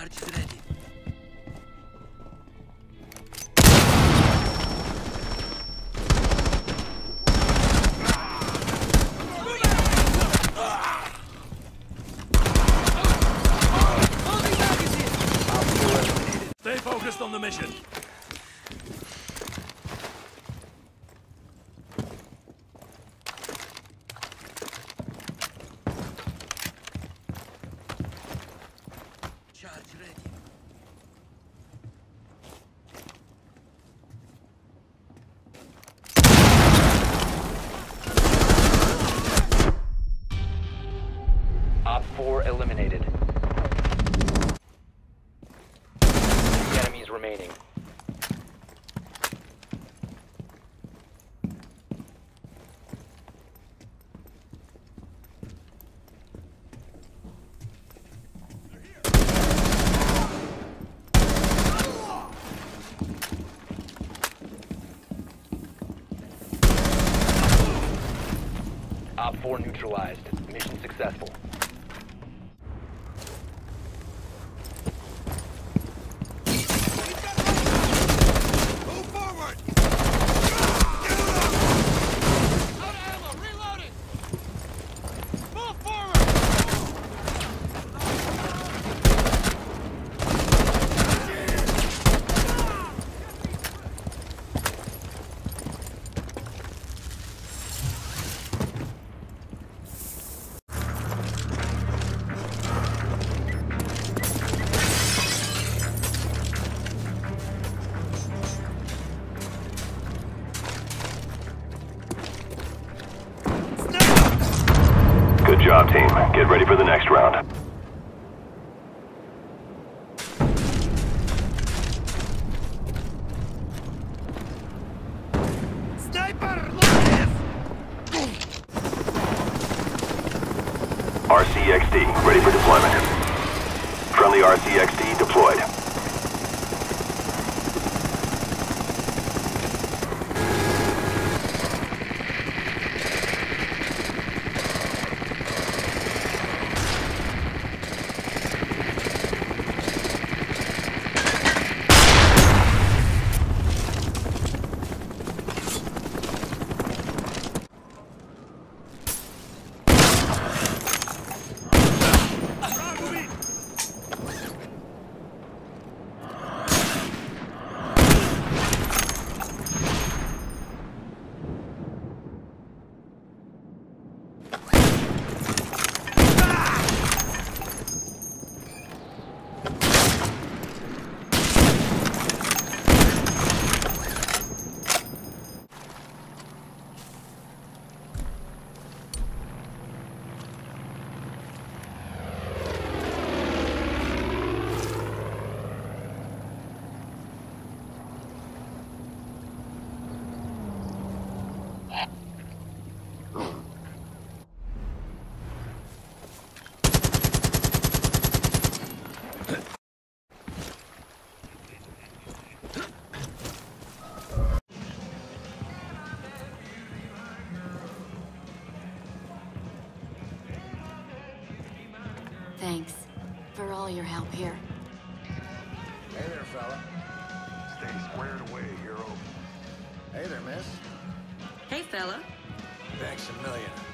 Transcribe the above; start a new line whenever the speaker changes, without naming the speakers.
Charge ready.
Stay focused on the mission.
Charge ready.
Op 4 eliminated. 3 enemies remaining. Op 4 neutralized. Mission successful.
Move forward! Out of ammo! Reloading! Move forward!
Good job, team. Get ready for the next round.
Sniper! Look!
RCXD, ready for deployment. Friendly RCXD deployed.
Thanks for all your help here.
Hey there, fella.
Stay squared away, hero.
Hey there, miss.
Hey, fella.
Thanks a million.